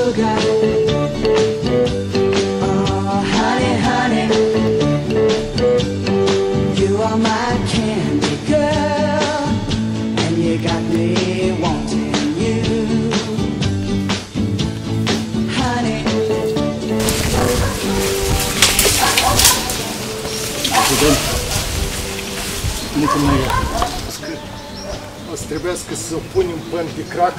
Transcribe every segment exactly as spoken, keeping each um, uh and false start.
sugar. Oh, honey, honey, you are my candy girl, and you got me wanting you, honey. O să trebuiască să punem până pe crac.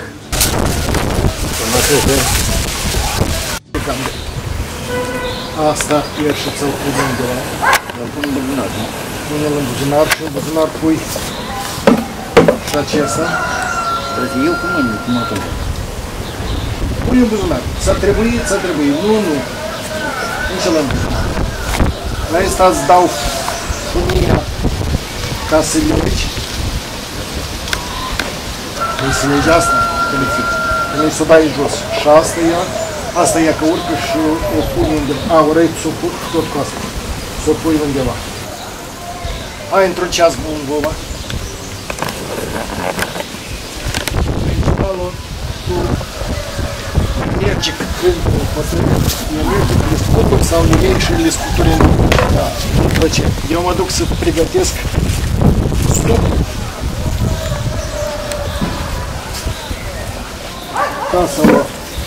Asta e și ți-l punem de la... Îl pun în buzunar, nu? Pune-l în buzunar și în buzunar pui și acesta. Trebuie să iau cu mâinile, cum atunci. Pui în buzunar. S-a trebuit, s-a trebuit. Nu, nu. Nici ăla în buzunar. La asta îți dau funia ca să legi. Trebuie să legi asta, că le fix. Trebuie să o dai jos. Și asta e, asta e că urcă și o pui undeva. A, o răi să o pui tot cu asta. Să o pui undeva. Hai într-un ceas bun, Vova. Principalul, tu mergi când potrivit, mergi le scuturi sau le iei și le scuturi în după ce. Eu mă duc să pregătesc stupul. Ca să o...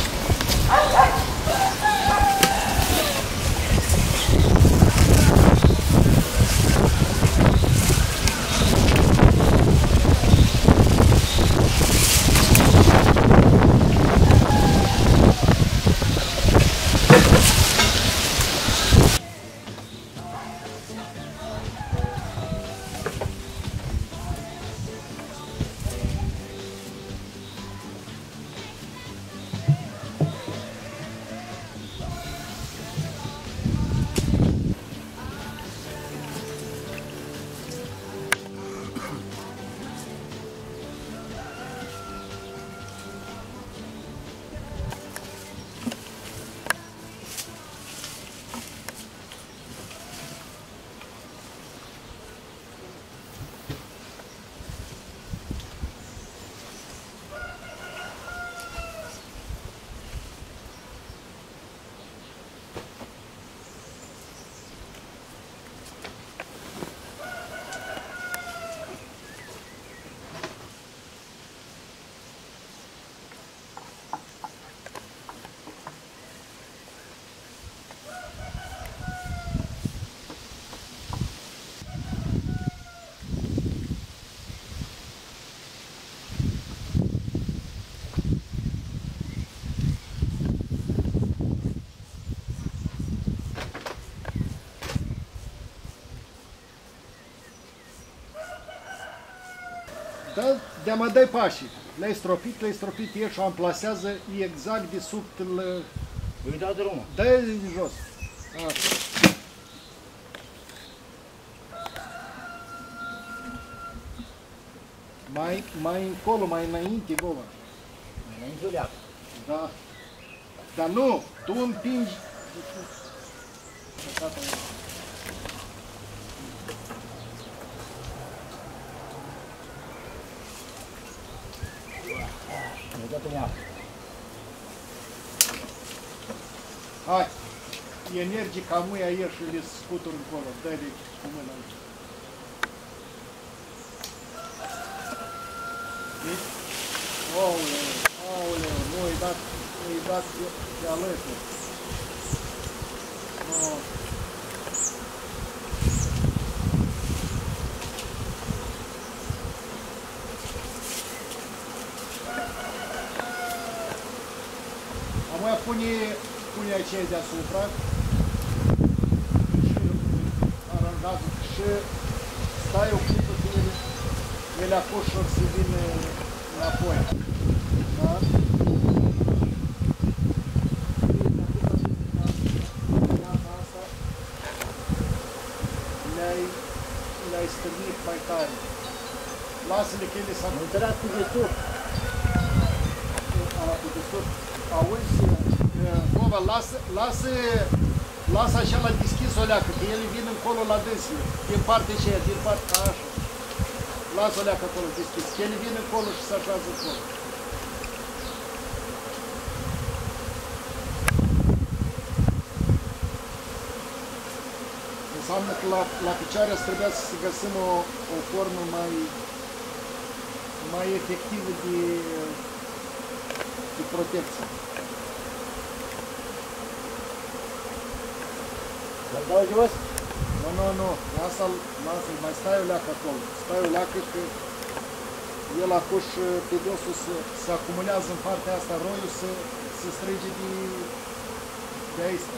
Da, de-a mă dai pașii. Le-ai stropit, le-ai stropit, ieși și o amplasează exact de sub îl... Îi dau drumul. Dă-i jos. Așa. Mai, mai încolo, mai înainte, Vova. Mai înainte o leacă. Da. Dar nu, tu împingi. Mi-a dat în ea. Hai, energic, ca muia ieși și le scuturi încolo. Dă-i cu mâna aici. Știi? Aoleu, aoleu, nu i-ai dat, i-ai dat de alături. No. Am pune, pune aceea deasupra și aranjat și stai o clipă că ele, ele acolo și să vină înapoi. Da? Asta le-ai le-ai stârnit mai tare. Lasă-le că ele s-au... Nu intrat cu destul. Cu destul. Auzi, Vova, lasă, lasă, lasă așa la deschis o leacă, că ele vin încolo la dânsile, din partea aceea, din partea, așa. Lasă o leacă acolo deschis, că ele vin încolo și se așează acolo. înseamnă că la, la picioare trebuia să găsim o, o formă mai, mai efectivă de, de protecție. Să-l dau jos? Nu, nu, nu, lasă-l, lasă-l, mai stai o leacă acolo. Stai o leacă că el acuș pe dosul se, se acumulează în partea asta roiul, se, se strige de, de aici.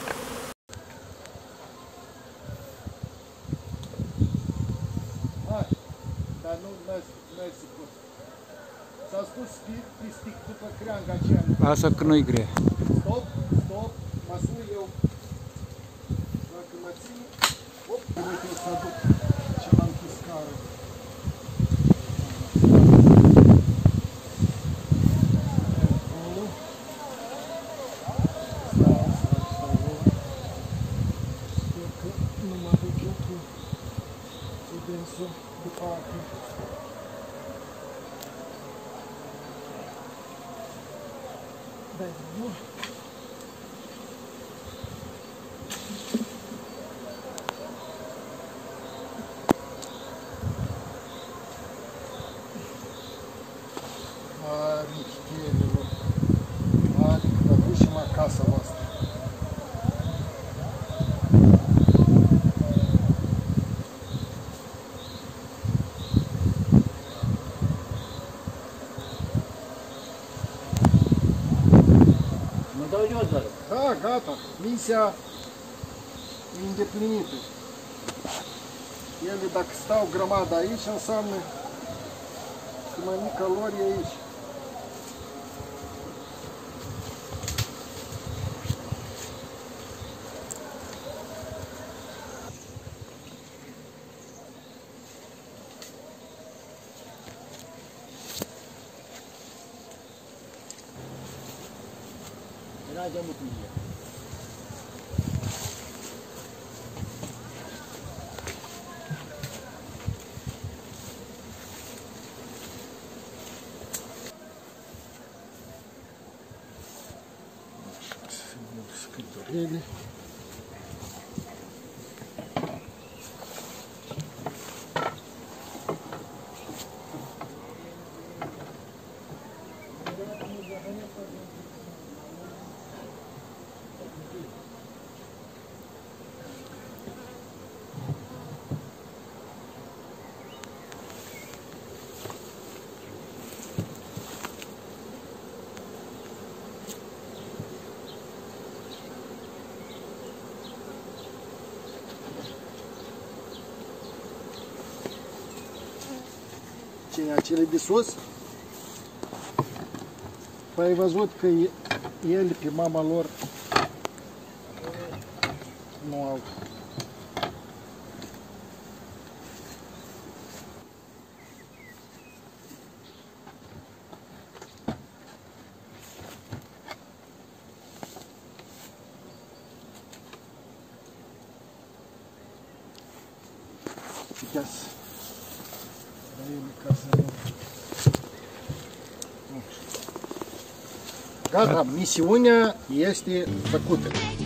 Hai, dar nu ai să pot. S-a spus pe, pe stick după creanga aceea. Asta că nu-i grea. Stop, stop, mă sun eu. Dacă mă ține, op, uite eu să aduc ce l-am pus cară. Departe. Dai drumul. Mari chierilor. Mari, că ducem acasă voastră. Dau jos, doar. Da, gata. Misia e îndeplinită. Ele, dacă stau grămadă aici, înseamnă că mai mic calori e aici. Era de mult mie. Scândurele. Cine acele de sus? Păi ai văzut că ele pe mama lor nu au. Yes. Gata, misiunea este făcută.